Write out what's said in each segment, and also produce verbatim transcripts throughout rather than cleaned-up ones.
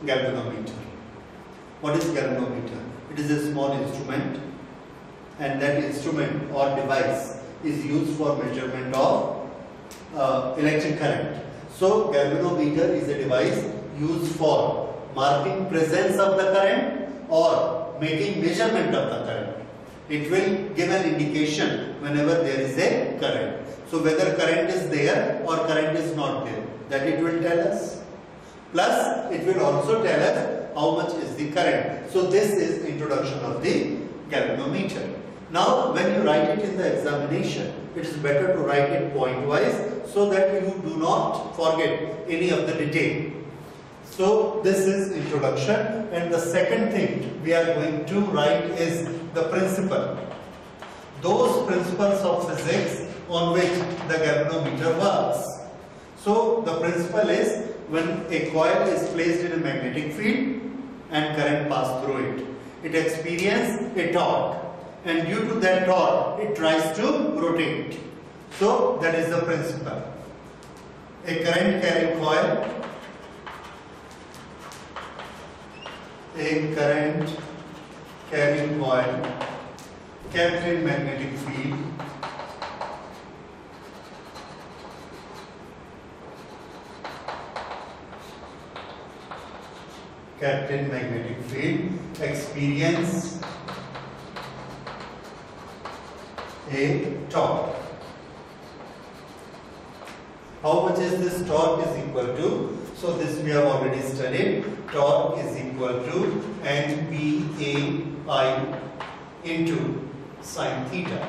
galvanometer. What is galvanometer? It is a small instrument, and that instrument or device is used for measurement of uh, electric current. So galvanometer is a device used for marking presence of the current or making measurement of the current. It will give an indication whenever there is a current. So whether current is there or current is not there, that it will tell us. Plus it will also tell us how much is the current. So this is introduction of the galvanometer. Now when you write it in the examination, it is better to write it point wise so that you do not forget any of the detail. So this is introduction, and the second thing we are going to write is the principle. Those principles of physics on which the galvanometer works. So the principle is, when a coil is placed in a magnetic field and current passes through it, it experiences a torque, and due to that torque it tries to rotate. So that is the principle. A current carrying coil, a current carrying coil kept in magnetic field kept in magnetic field experience a torque. How much is this torque is equal to? So this we have already studied. Torque is equal to N P A I into sine theta.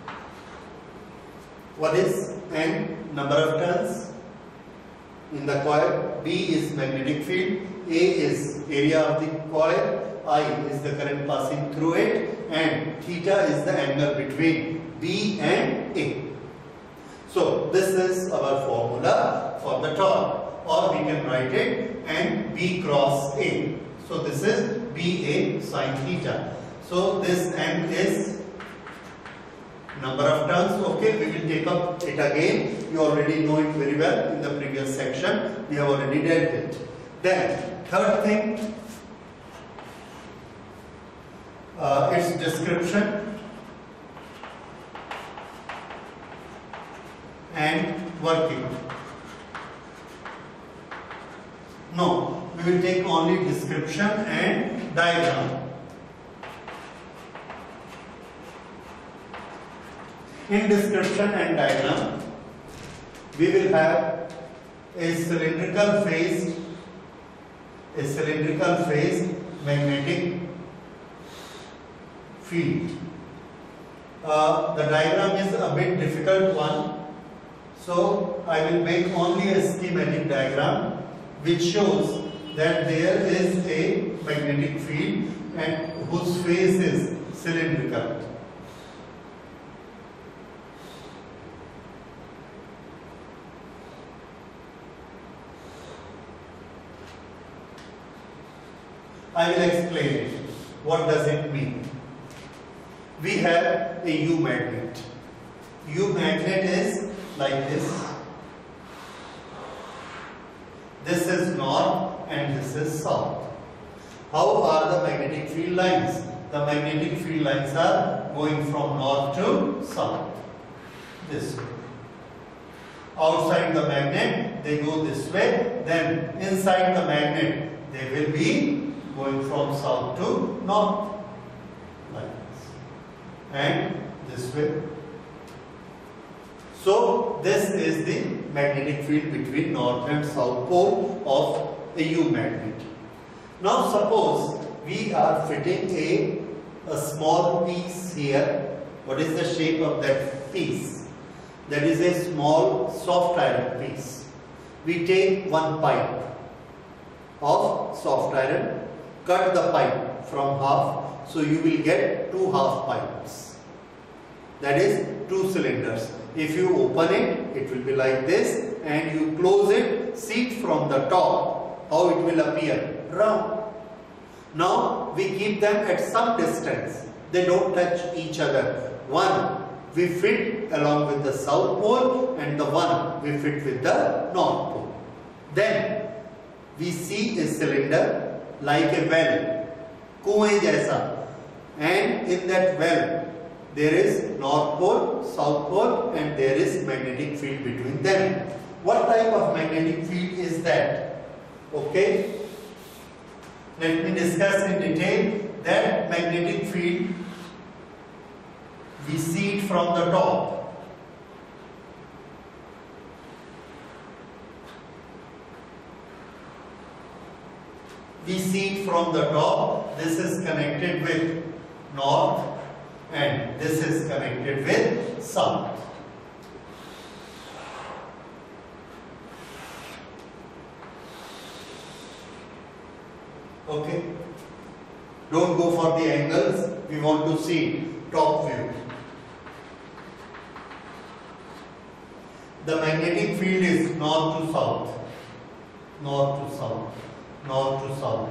What is N? Number of turns in the coil. B is magnetic field. A is area of the coil. I is the current passing through it, and theta is the angle between B and A. So this is our formula for the torque, or we can write it N B cross A. So this is B A sine theta. So this N is number of turns. Okay, we will take up it again. You already know it very well in the previous section. We have already dealt it. Then third thing, uh, its description and working. No, we will take only description and diagram. In description and diagram, we will have a cylindrical phase, a cylindrical phase magnetic field. Uh, the diagram is a bit difficult one, so I will make only a schematic diagram which shows that there is a magnetic field and whose phase is cylindrical. I will explain it. What does it mean? We have a U magnet. U magnet is like this. This is north and this is south. How are the magnetic field lines? The magnetic field lines are going from north to south. This way. Outside the magnet, they go this way. Then inside the magnet, they will be going from south to north, like this, and this way. So this is the magnetic field between north and south pole of a U magnet. Now suppose we are fitting a, a small piece here. What is the shape of that piece? That is a small soft iron piece. We take one pipe of soft iron, cut the pipe from half, so you will get two half pipes. That is two cylinders. If you open it, it will be like this, and you close it, see it from the top, how it will appear, round. Now we keep them at some distance. They don't touch each other. One we fit along with the south pole, and the one we fit with the north pole. Then we see a cylinder like a well, कुएं जैसा, and in that well there is North Pole, South Pole, and there is magnetic field between them. What type of magnetic field is that? Okay, let me discuss in detail. That magnetic field, we see it from the top. We see it from the top. This is connected with north and this is connected with south. Okay. Don't go for the angles. We want to see top view. The magnetic field is north to south, north to south, north to south.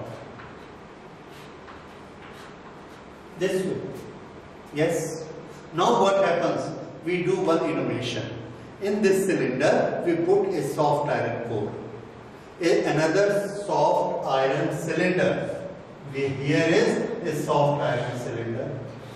This way. Yes. Now what happens? We do one innovation. In this cylinder, we put a soft iron core. A, another soft iron cylinder. We, here is a soft iron cylinder.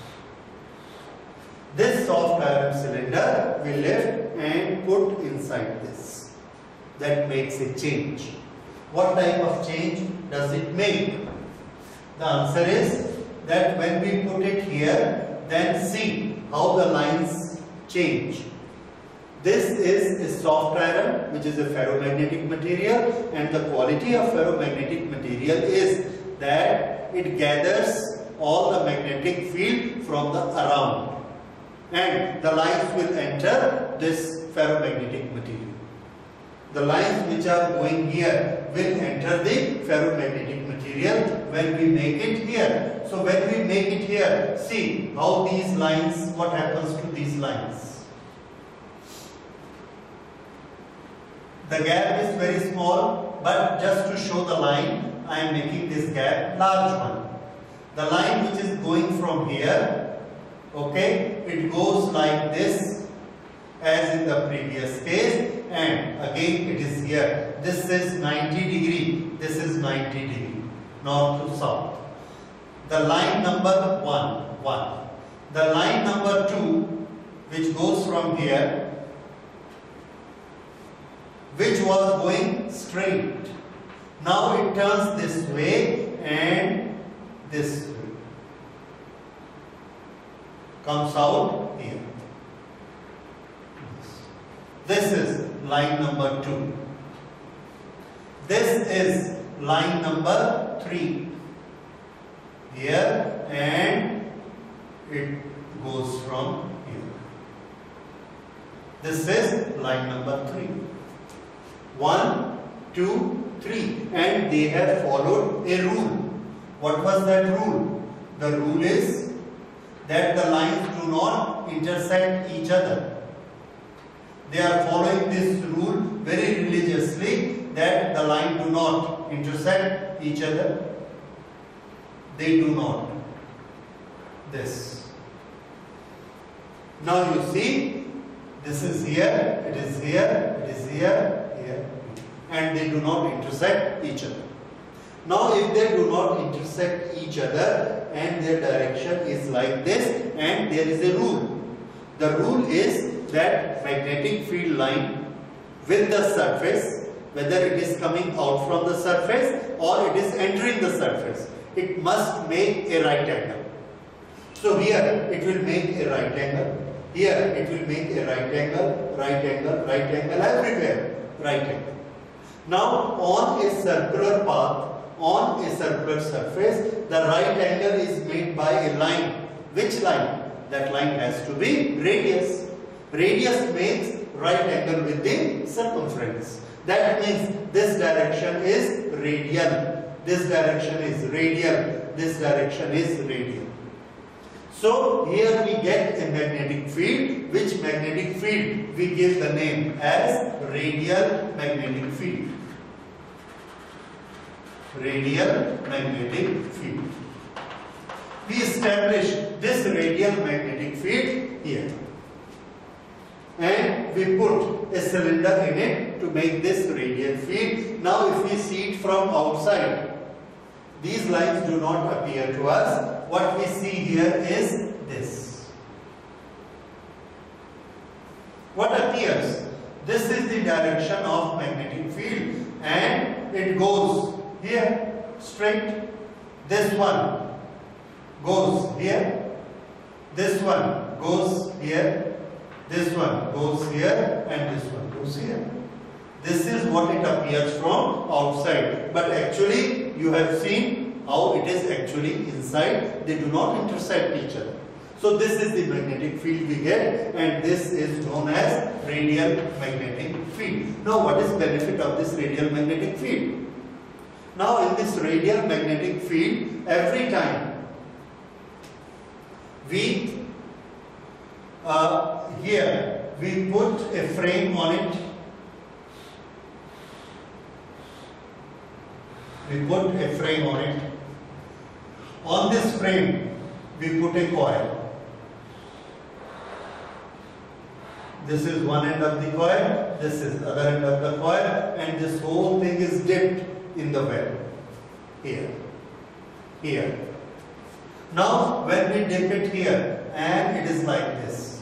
This soft iron cylinder we lift and put inside this. That makes a change. What type of change does it make? The answer is that when we put it here, then see how the lines change. This is a soft iron, which is a ferromagnetic material, and the quality of ferromagnetic material is that it gathers all the magnetic field from the around, and the lines will enter this ferromagnetic material. The lines which are going here will enter the ferromagnetic material when we make it here. So when we make it here, see how these lines, what happens to these lines. The gap is very small, but just to show the line, I am making this gap large one. The line which is going from here, okay, it goes like this as in the previous case, and again it is here. This is ninety degree, this is ninety degree, north to south. The line number one, one. The line number two, which goes from here, which was going straight. Now it turns this way and this way. Comes out here. This is line number two. This is line number three. Here and it goes from here. This is line number three. One, two, three, and they have followed a rule. What was that rule? The rule is that the lines do not intersect each other. They are following this rule very religiously, that the line do not intersect each other. They do not. This. Now you see, this is here, it is here, it is here, here, and they do not intersect each other. Now if they do not intersect each other and their direction is like this, and there is a rule. The rule is that magnetic field line with the surface, whether it is coming out from the surface or it is entering the surface, it must make a right angle. So here it will make a right angle. Here it will make a right angle, right angle, right angle, everywhere right angle. Now on a circular path, on a circular surface, the right angle is made by a line. Which line? That line has to be radius. Radius makes right angle with the circumference. That means this direction is radial, this direction is radial, this direction is radial. So here we get a magnetic field, which magnetic field we give the name as radial magnetic field. Radial magnetic field. We establish this radial magnetic field here, and we put a cylinder in it to make this radial field. Now if we see it from outside, These lines do not appear to us. What we see here is this. What appears? This is the direction of magnetic field and it goes here straight. This one goes here. This one goes here. This one goes here and this one goes here. This is what it appears from outside. But actually you have seen how it is actually inside. They do not intersect each other. So this is the magnetic field we get and this is known as radial magnetic field. Now what is the benefit of this radial magnetic field? Now in this radial magnetic field, every time we uh, here we put a frame on it, we put a frame on it. On this frame we put a coil. This is one end of the coil, this is other end of the coil, and this whole thing is dipped in the well. Here. Here. Now when we dip it here and it is like this.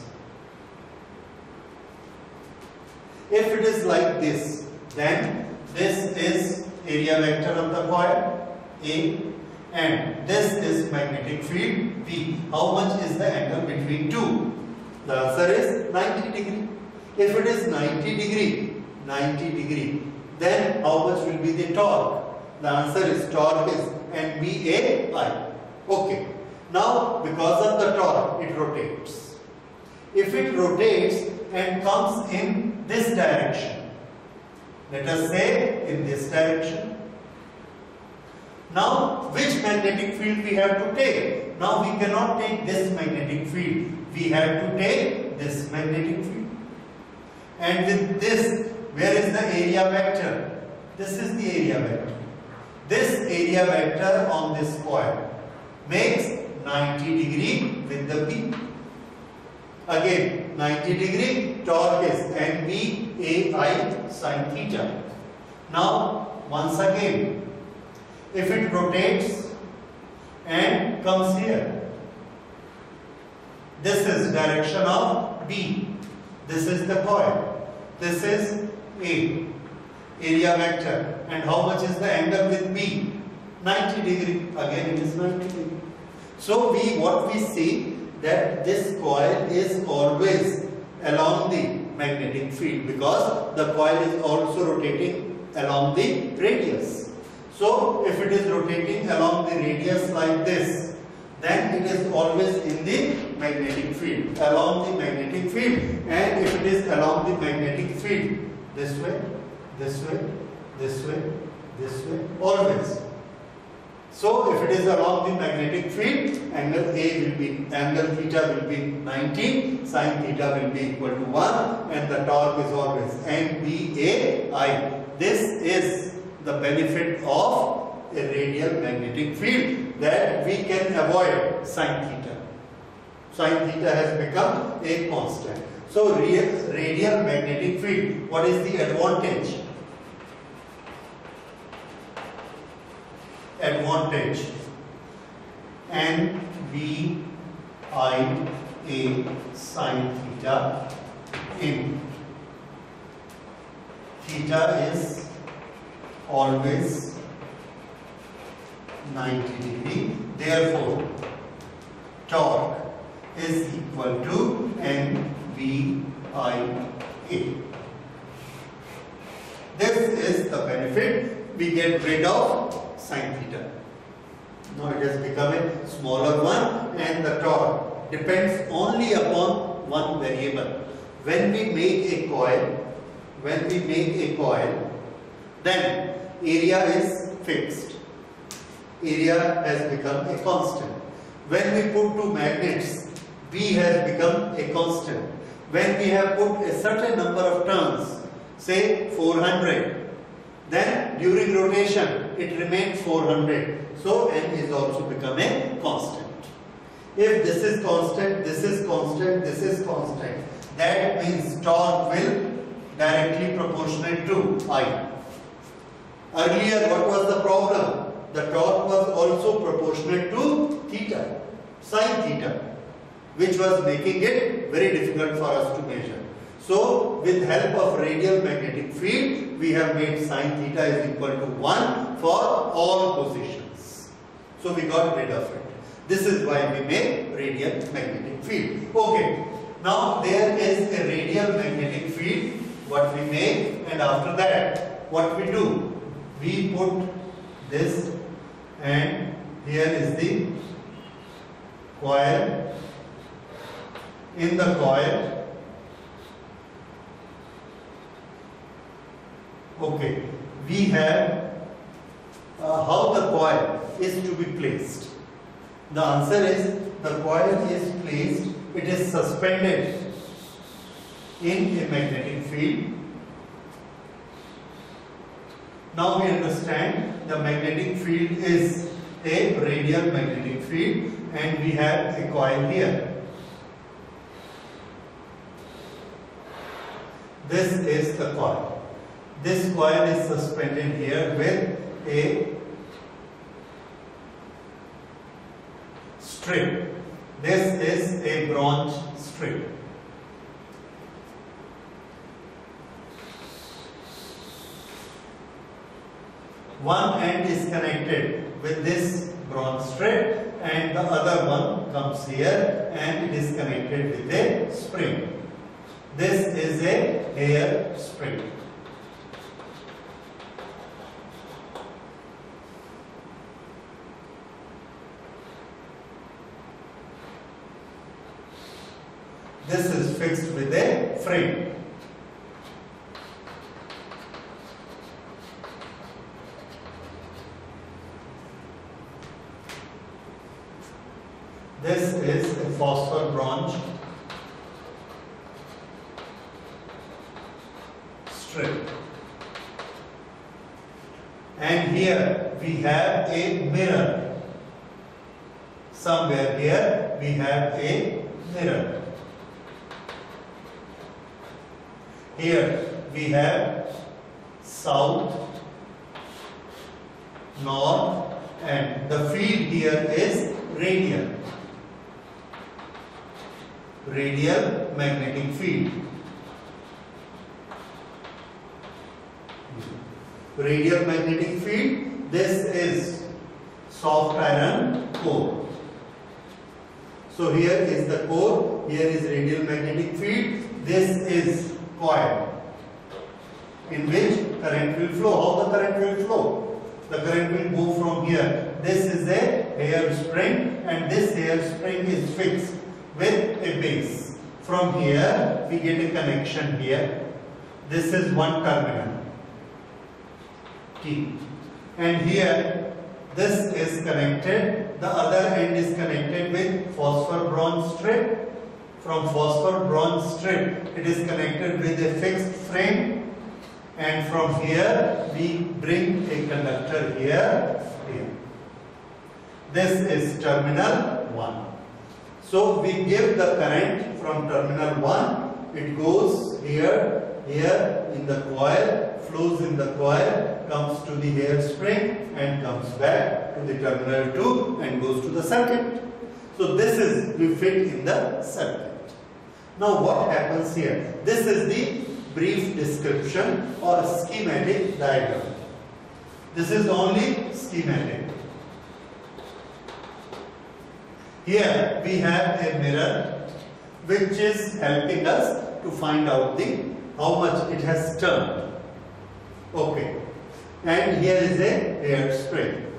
If it is like this, then this is area vector of the coil A and this is magnetic field B. How much is the angle between two? The answer is ninety degree. If it is ninety degree, ninety degree, then how much will be the torque? The answer is torque is N B A I. Okay. Now because of the torque, it rotates. If it rotates and comes in this direction, let us say in this direction. Now which magnetic field we have to take? Now we cannot take this magnetic field. We have to take this magnetic field. And with this, where is the area vector? This is the area vector. This area vector on this coil makes ninety degree with the B. Again, ninety degree, torque is N B A I sin theta. Now, once again, if it rotates and comes here, this is direction of B. This is the coil. This is A. Area vector. And how much is the angle with B? ninety degree. Again it is ninety degree. So we what we see that this coil is always along the magnetic field because the coil is also rotating along the radius. So if it is rotating along the radius like this, then it is always in the magnetic field, along the magnetic field. And if it is along the magnetic field, this way, this way, this way, this way, always. So if it is along the magnetic field, angle A will be, angle theta will be ninety, sin theta will be equal to one, and the torque is always N B A I. This is the benefit of a radial magnetic field, that we can avoid sin theta. Sin theta has become a constant. So real, radial magnetic field, what is the advantage? Advantage N B I A sin theta in theta is always ninety degree. Therefore, torque is equal to N B I A. This is the benefit. We get rid of sin theta. Now it has become a smaller one, and the torque depends only upon one variable. When we make a coil, when we make a coil, then area is fixed. Area has become a constant. When we put two magnets, B has become a constant. When we have put a certain number of turns, say four hundred, then during rotation it remains four hundred. So N is also become a constant. If this is constant, this is constant, this is constant, that means torque will directly proportional to I. Earlier, what was the problem? the torque was also proportional to theta, sine theta, which was making it very difficult for us to measure. So, with help of radial magnetic field, we have made sine theta is equal to one for all positions. So, we got rid of it. This is why we make radial magnetic field. Okay. Now, there is a radial magnetic field, what we make, and after that, what we do? We put this, and here is the coil. In the coil, okay, we have uh, how the coil is to be placed. The answer is the coil is placed, it is suspended in a magnetic field. Now we understand the magnetic field is a radial magnetic field, and we have a coil here. This is the coil. This coil is suspended here with a strip. This is a bronze strip. One end is connected with this bronze strip, and the other one comes here and it is connected with a spring. This is a hair spring. This is fixed with a frame. This is a phosphor bronze strip. And here we have a mirror. Somewhere here we have a mirror. Here we have south, north, and the field here is radial. Radial magnetic field. Radial magnetic field, this is soft iron core. So here is the core, here is radial magnetic field, this is coil in which current will flow. How the current will flow? The current will move from here. This is a hair spring, and this hair spring is fixed with a base. From here we get a connection here. This is one terminal T, and here this is connected, the other end is connected with phosphor bronze strip. From phosphor bronze strip it is connected with a fixed frame, and from here we bring a conductor here, here. This is terminal one. So we give the current from terminal one, it goes here, here in the coil, flows in the coil, comes to the hair spring and comes back to the terminal two and goes to the circuit. So this is, we fit in the circuit. Now what happens here? This is the brief description or schematic diagram. This is only schematic. Here we have a mirror which is helping us to find out the how much it has turned. Okay. And here is a hair spring.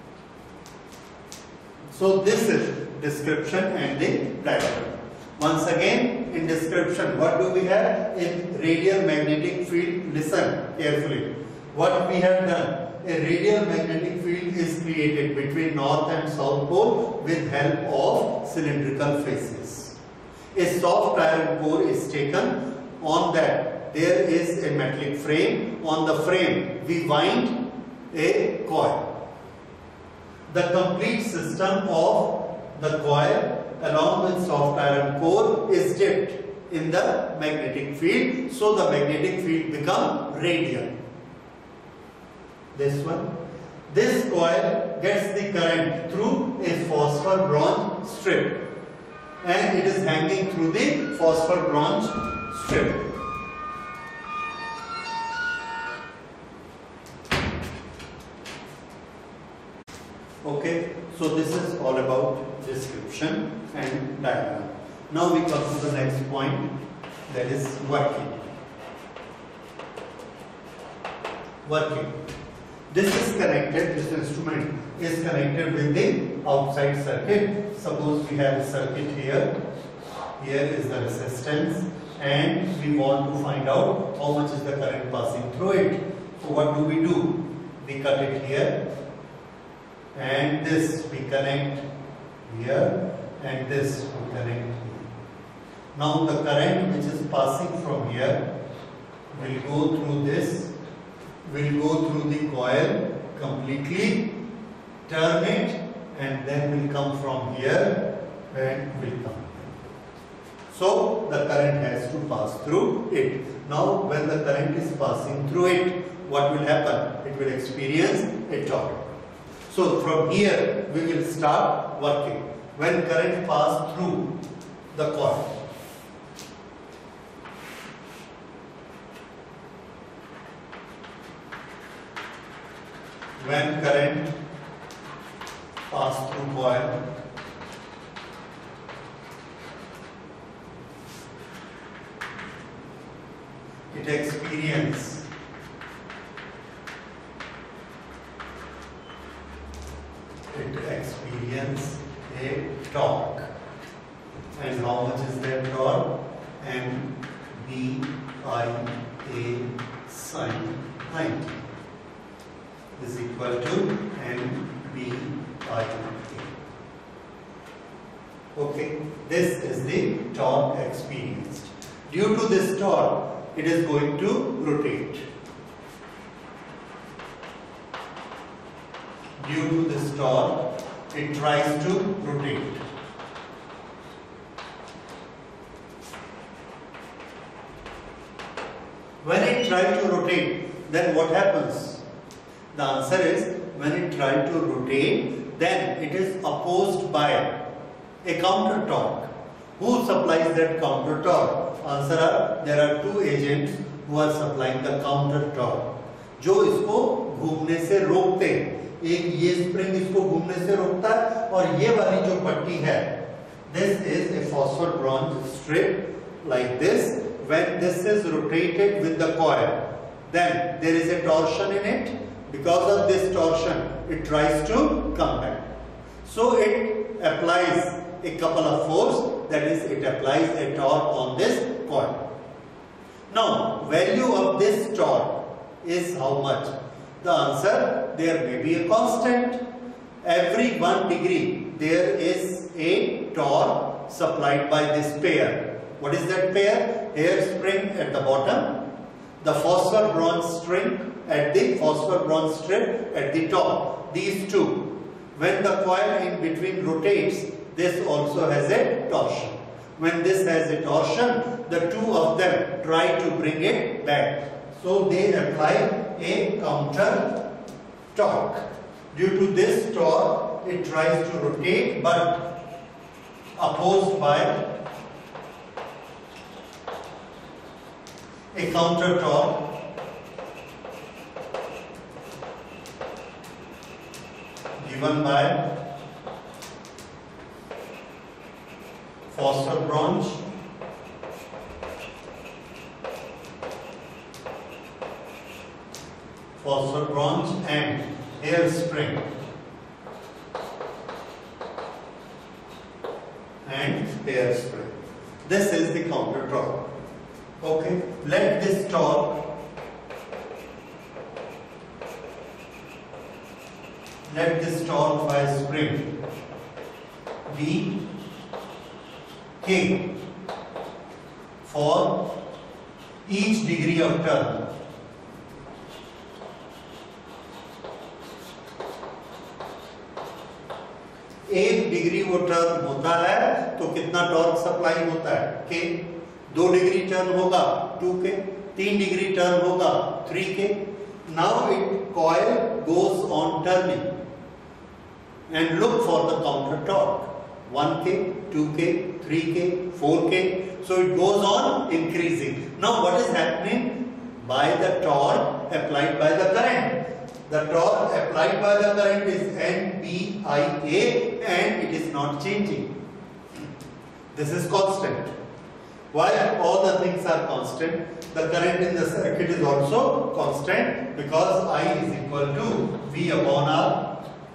So this is description and the diagram. Once again, in description, what do we have? In radial magnetic field, listen carefully. What we have done, a radial magnetic field is created between north and south pole with help of cylindrical faces. A soft iron core is taken. On that there is a metallic frame. On the frame we wind a coil. The complete system of the coil along with soft iron core is dipped in the magnetic field, so the magnetic field become radial. This one. This coil gets the current through a phosphor bronze strip, and it is hanging through the phosphor bronze strip. Okay, so this is all about description and diagram. Now we come to the next point, that is working. Working. This is connected, this instrument is connected with the outside circuit. Suppose we have a circuit here, here is the resistance, and we want to find out how much is the current passing through it. So what do we do? We cut it here, and this we connect here, and this we connect here. Now the current which is passing from here will go through this, will go through the coil completely, turn it, and then will come from here and will come. So the current has to pass through it. Now when the current is passing through it, what will happen? It will experience a torque. So from here we will start working. When current passes through the coil, when current passes through coil, it experiences it experience a torque. And how much is that torque? M B I A sin ninety is equal to M B I A. Okay, this is the torque experienced. Due to this torque, it is going to rotate. Due to this torque, it tries to rotate. When it tries to rotate, then what happens? The answer is, when it tries to rotate, then it is opposed by a counter torque. Who supplies that counter torque? Answer are, there are two agents who are supplying the counter torque, जो इसको घूमने से रोकते हैं. एक ये spring इसको घूमने से रोकता है, और ये वाली जो पट्टी है, this is a phosphor bronze strip like this. When this is rotated with the coil, then there is a torsion in it. Because of this torsion, it tries to come back. So it applies a couple of force, that is, it applies a torque on this coil. Now, value of this torque is how much? The answer, there may be a constant. Every one degree, there is a torque supplied by this pair. What is that pair? Hair spring at the bottom, the phosphor bronze string at the phosphor bronze strip at the top. These two. When the coil in between rotates, this also has a torsion. When this has a torsion, the two of them try to bring it back. So they apply a counter torque. Due to this torque, it tries to rotate, but opposed by a counter torque given by phosphor bronze phosphor bronze and hair spring and hair spring. This is the counter torque. Okay, let this torque let this torque by spring be K for each degree of turn. एक degree वो turn होता है तो कितना torque supply होता है? के. दो डिग्री टर्न होगा टू के, तीन डिग्री टर्न होगा three K, Now it coil goes on turning. And look for the counter torque. one K, two K, three K, four K. So it goes on increasing. Now what is happening? By the torque applied by the current. The torque applied by the current is N B I A and it is not changing. This is constant. Why all the things are constant? The current in the circuit is also constant because I is equal to V upon R.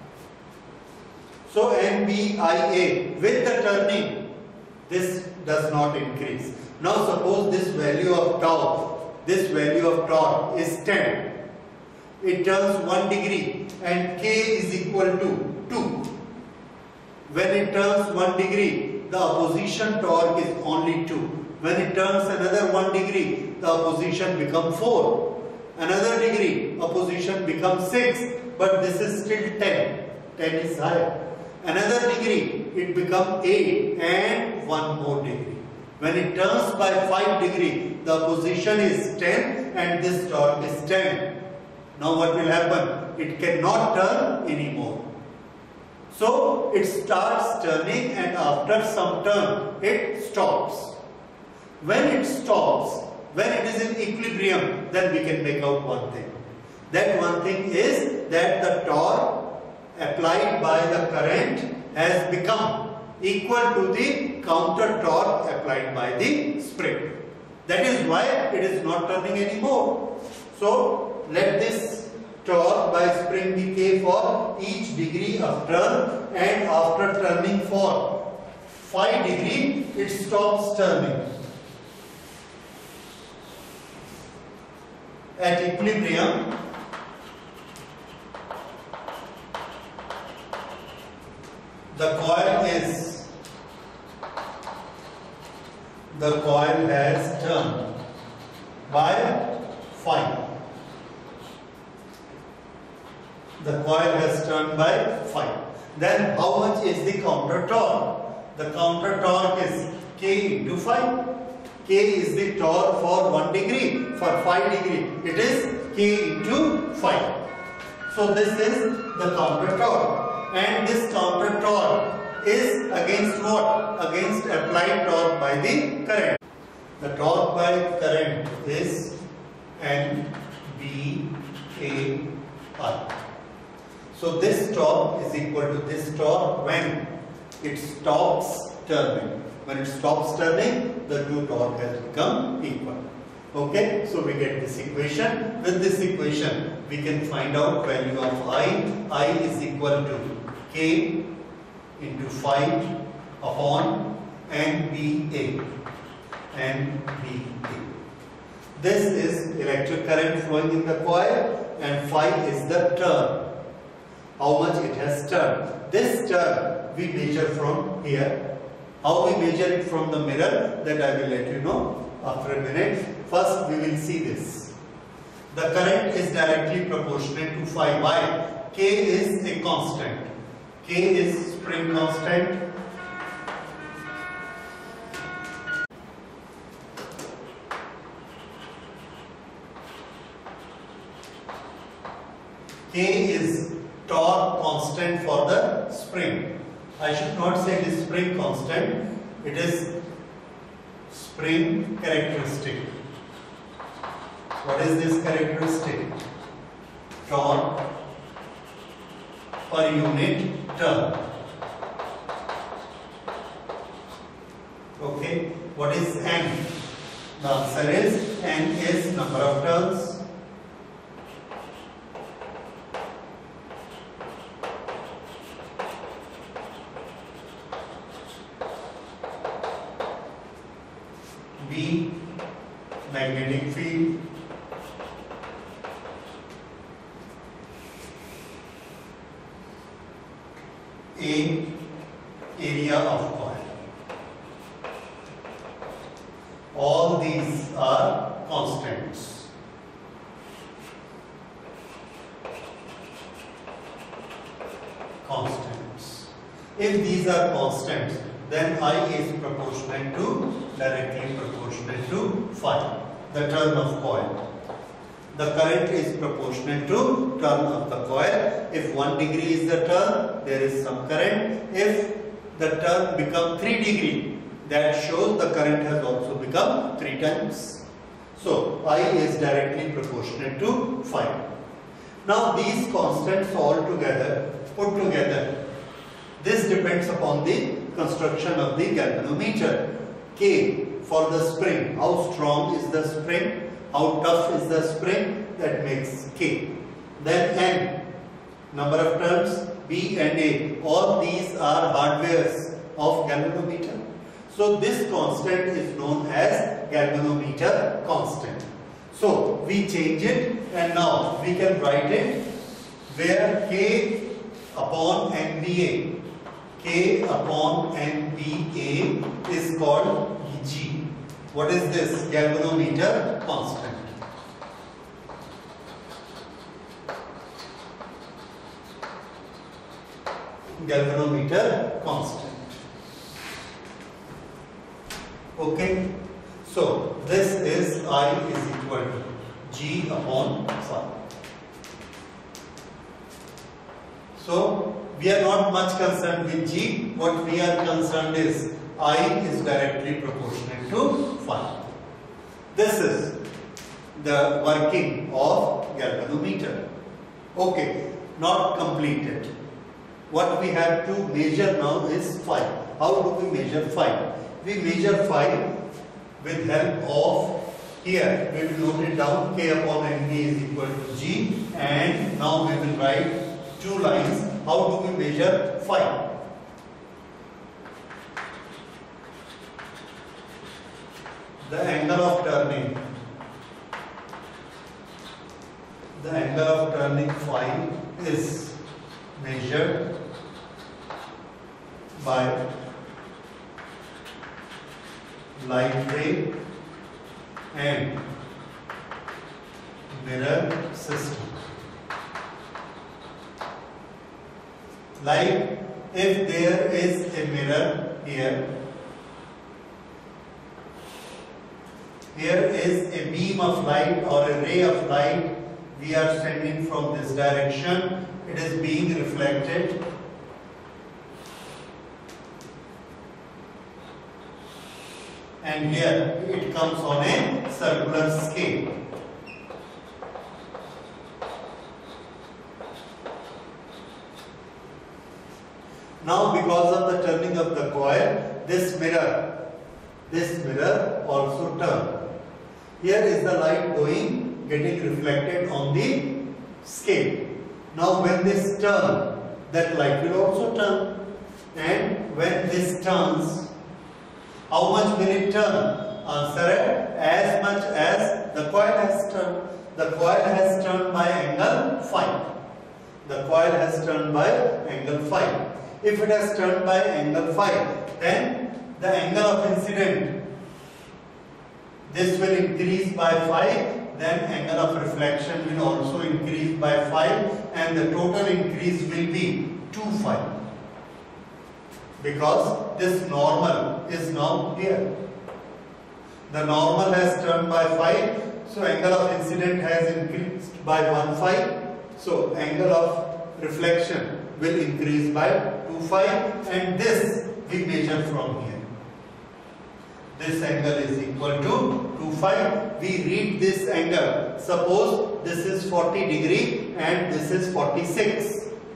So N B I A with the turning, this does not increase. Now suppose this value of tau, this value of torque is ten. It turns one degree and K is equal to two. When it turns one degree, the opposition torque is only two. When it turns another one degree, the opposition becomes four. Another degree, opposition becomes six. But this is still ten. ten is higher. Another degree, it becomes eight and one more degree. When it turns by five degree, the opposition is ten and this torque is ten. Now what will happen? It cannot turn anymore. So it starts turning and after some turn, it stops. When it stops, when it is in equilibrium, then we can make out one thing. That one thing is that the torque applied by the current has become equal to the counter torque applied by the spring. That is why it is not turning anymore. So let this torque by spring be K for each degree of turn, and after turning for five degree, it stops turning. At equilibrium, the coil is, the coil has turned by five. The coil has turned by five. Then how much is the counter torque? The counter torque is K into five. K is the torque for one degree. For five degree, it is K into five. So this is the counter torque. And this counter torque is against what? Against applied torque by the current. The torque by current is N B A I. So this torque is equal to this torque when it stops turning. When it stops turning, the two torque has become equal. Okay, so we get this equation. With this equation, we can find out value of I. I is equal to K into five upon N B A. N B A. This is electric current flowing in the coil and phi is the turn. How much it has turned. This turn we measure from here. How we measure it from the mirror, that I will let you know after a minute. First we will see this. The current is directly proportional to phi. Why? K is a constant. K is spring constant. K is torque constant for the spring. I should not say it is spring constant, it is spring characteristic. What is this characteristic? Torque per unit turn. Okay, what is N? The answer is N is number of turns. B, magnetic field. A, area of coil. All these are constants. Constants. If these are constants, then I is proportional to, directly proportional to phi, the turn of coil. the current is proportional to turn of the coil. If one degree is the turn, there is some current. If the turn become three degree, that shows the current has also become three times. So I is directly proportional to five. Now these constants all together, put together, this depends upon the construction of the galvanometer. K for the spring, how strong is the spring, how tough is the spring, that makes K. Then N, number of turns, B and A, all these are hardwares of galvanometer. So this constant is known as galvanometer constant. So we change it and now we can write it where K upon N B A, K upon N B A is called G. What is this? Galvanometer constant. Galvanometer constant. Okay. So this is I is equal to G upon phi. So we are not much concerned with G. What we are concerned is I is directly proportional to phi. This is the working of galvanometer. Okay, not completed. What we have to measure now is phi. How do we measure phi? We measure phi with help of, here we will note it down, K upon N B is equal to G, and now we will write two lines. How do we measure phi? The angle of turning, the angle of turning phi is measured by light ray and mirror system. Like if there is a mirror here, here is a beam of light or a ray of light we are sending from this direction, it is being reflected. And here it comes on a circular scale. Now because of the turning of the coil, this mirror, this mirror also turns. Here is the light going, getting reflected on the scale. Now when this turns, that light will also turn. And when this turns, how much will it turn? Answer, as much as the coil has turned. The coil has turned by angle phi. The coil has turned by angle phi. If it has turned by angle phi, then the angle of incident, this will increase by phi, then angle of reflection will also increase by phi, and the total increase will be two phi. Because this normal is now here. The normal has turned by phi, so angle of incident has increased by one phi. So angle of reflection will increase by two phi, and this we measure from here. This angle is equal to two phi. We read this angle. Suppose this is forty degree and this is forty-six.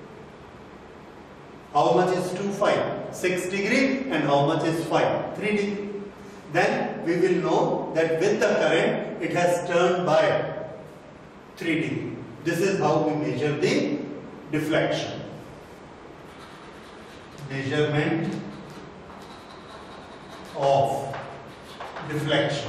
How much is two phi? six degree, and how much is phi? three degree. Then we will know that with the current it has turned by three degree. This is how we measure the deflection. Measurement of deflection.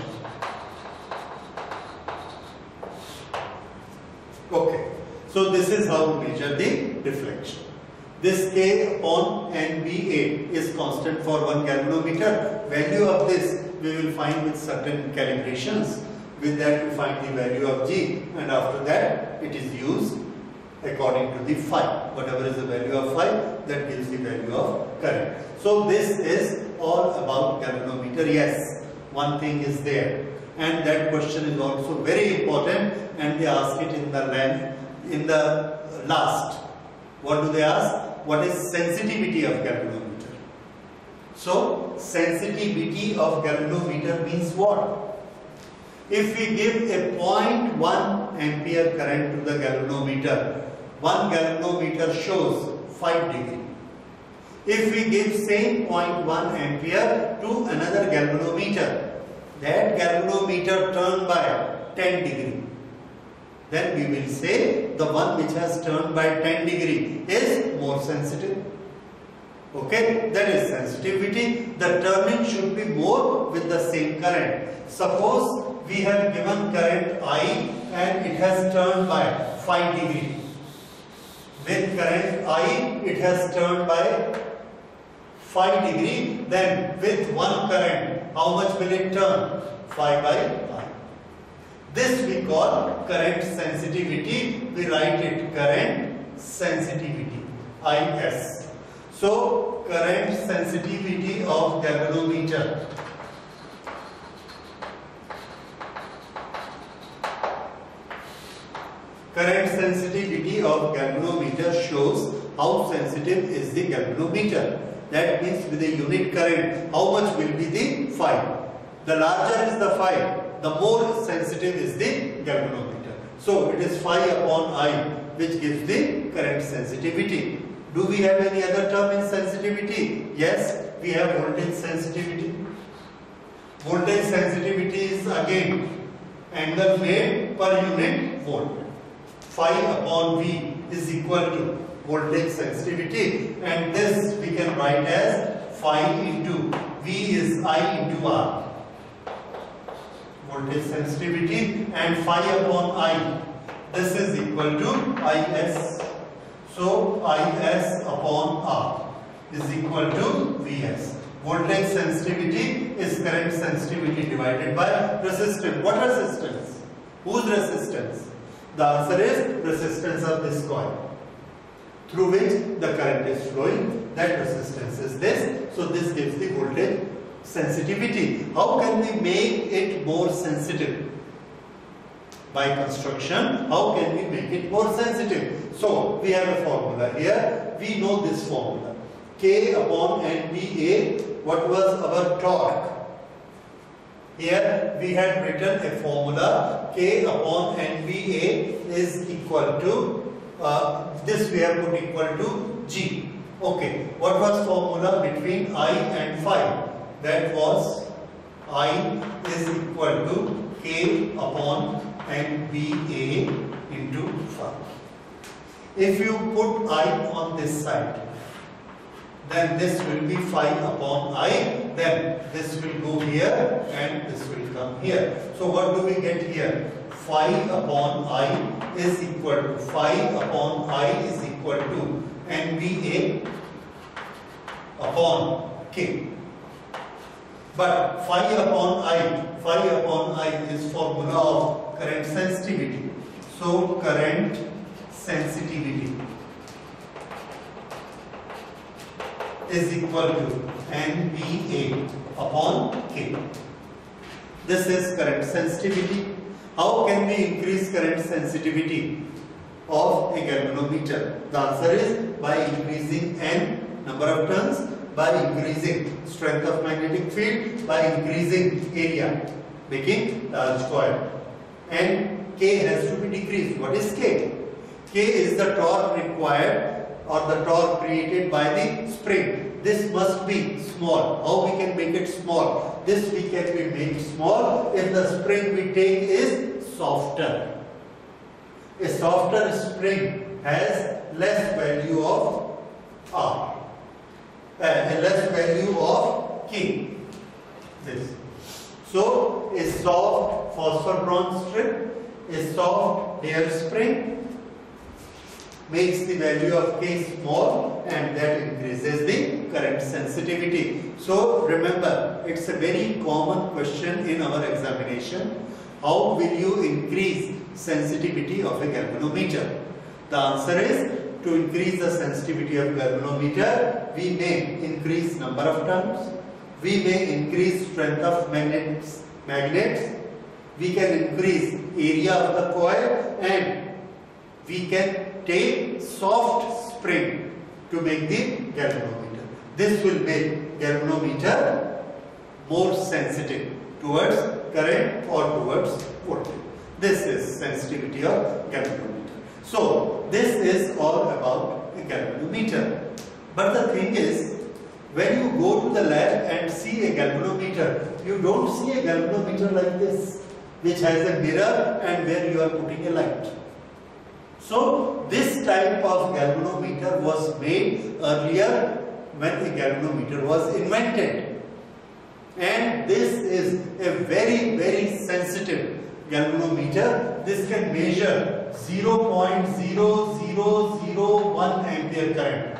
Okay, so this is how we measure the deflection. This K upon N B A is constant for one galvanometer. Value of this we will find with certain calibrations. With that we find the value of G, and after that it is used according to the phi. Whatever is the value of phi, that gives the value of current. So this is all about galvanometer. Yes, one thing is there. and that question is also very important, and they ask it in the length, in the last. What do they ask? What is sensitivity of galvanometer? So sensitivity of galvanometer means what? If we give a zero point one ampere current to the galvanometer, one galvanometer shows five degree. If we give same zero point one ampere to another galvanometer, that galvanometer turned by ten degree, then we will say the one which has turned by ten degree is more sensitive. Okay, that is sensitivity. The turning should be more with the same current. Suppose we have given current I and it has turned by five degree. With current I, it has turned by five degree. Then with one current, how much will it turn? five by five. This we call current sensitivity. We write it current sensitivity, I S. So current sensitivity of galvanometer. Current sensitivity of galvanometer shows how sensitive is the galvanometer. That means with a unit current, how much will be the phi? The larger is the phi, the more sensitive is the galvanometer. So it is phi upon I which gives the current sensitivity. Do we have any other term in sensitivity? Yes, we have voltage sensitivity. Voltage sensitivity is again angle made per unit volt. Phi upon V is equal to voltage sensitivity, and this we can write as phi into V is I into R. Voltage sensitivity, and phi upon I, this is equal to I S. So I S upon R is equal to V S. Voltage sensitivity is current sensitivity divided by resistance. What resistance? Whose resistance? The answer is resistance of this coil through which the current is flowing. That resistance is this. So this gives the voltage sensitivity. How can we make it more sensitive? By construction, how can we make it more sensitive? So we have a formula here. We know this formula. K upon N B A. What was our torque? Here we had written a formula. K upon N B A is equal to, uh, this we have put equal to G. Okay, what was formula between I and phi? That was I is equal to K upon N B A into phi. If you put I on this side, then this will be phi upon I, then this will go here and this will come here. So what do we get here? Phi upon I is equal to, phi upon I is equal to N B A upon K. But phi upon I, phi upon I is formula of current sensitivity. So current sensitivity is equal to N B A upon K. This is current sensitivity. How can we increase current sensitivity of a galvanometer? The answer is by increasing N number of turns, by increasing strength of magnetic field, by increasing area, making large coil. And K has to be decreased. What is K? K is the torque required or the torque created by the spring. This must be small. How we can make it small? This we can be made small if the spring we take is softer. A softer spring has less value of R, uh, a less value of K. This. So a soft phosphor bronze strip, a soft hair spring makes the value of K small, and that increases the current sensitivity. So remember, it's a very common question in our examination. How will you increase sensitivity of a galvanometer? The answer is, to increase the sensitivity of galvanometer, we may increase number of turns, we may increase strength of magnets, magnets we can increase area of the coil and we can take soft spring to make the galvanometer. This will make galvanometer more sensitive towards current or towards voltage. This is sensitivity of galvanometer. So this is all about a galvanometer. But the thing is, when you go to the lab and see a galvanometer, you don't see a galvanometer like this, which has a mirror and where you are putting a light. So this type of galvanometer was made earlier when a galvanometer was invented. And this is a very very sensitive galvanometer. This can measure zero point zero zero zero one ampere current.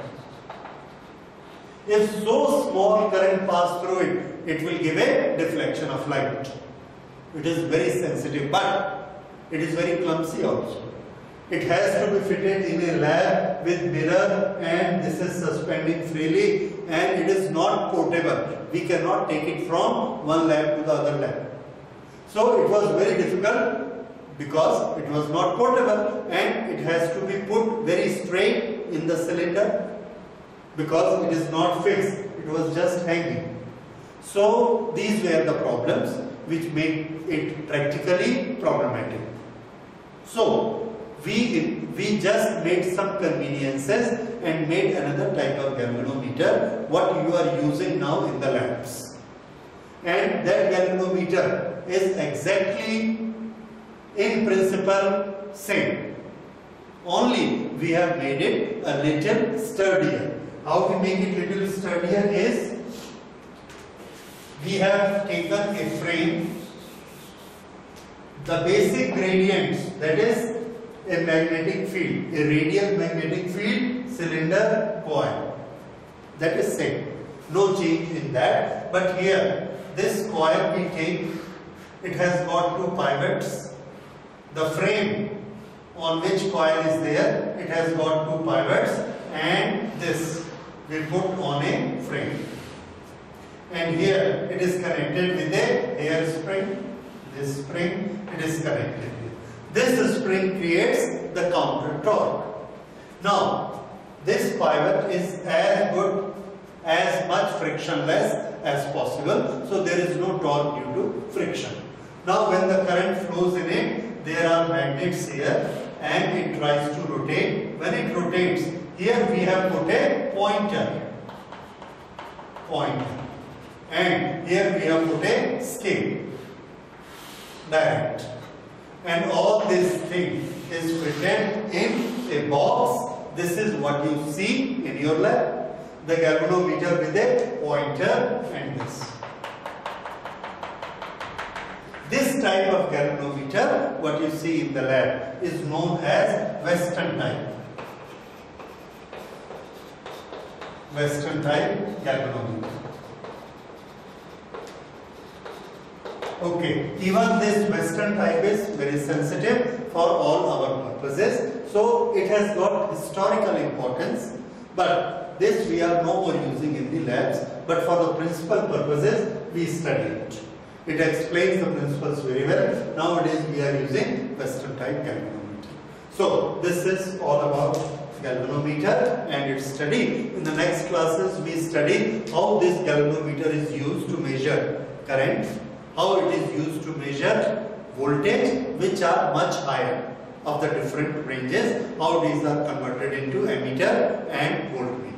If so small current pass through it, it will give a deflection of light. It is very sensitive, but it is very clumsy also. It has to be fitted in a lab with mirror, and this is suspending freely, and it is not portable. We cannot take it from one lab to the other lab. So it was very difficult because it was not portable, and it has to be put very straight in the cylinder because it is not fixed. It was just hanging. So these were the problems which make it practically problematic. So we we just made some conveniences and made another type of galvanometer, what you are using now in the labs. And that galvanometer is exactly in principle same. Only we have made it a little sturdier. How we make it little sturdier is, we have taken a frame, the basic gradients, that is a magnetic field, a radial magnetic field, cylinder, coil. That is same. No change in that. But here, this coil we take, it has got two pivots. The frame on which coil is there, it has got two pivots, and this we put on a frame. And here it is connected with a hairspring. This spring, it is connected. This spring creates the counter torque. Now, this pivot is as good, as much frictionless as possible. So there is no torque due to friction. Now, when the current flows in it, there are magnets here, and it tries to rotate. When it rotates, here we have put a pointer. Pointer. And here we have put a scale. Direct. And all this thing is fitted in a box. This is what you see in your lab. The galvanometer with a pointer and this. This type of galvanometer, what you see in the lab, is known as Western type. Western type galvanometer. Okay, even this Western type is very sensitive for all our purposes. So it has got historical importance, but this we are no more using in the labs, but for the principal purposes we study it. It explains the principles very well. Nowadays we are using Western type galvanometer. So this is all about galvanometer and its study. In the next classes we study how this galvanometer is used to measure current, how it is used to measure voltage, which are much higher of the different ranges, how these are converted into ammeter and voltmeter.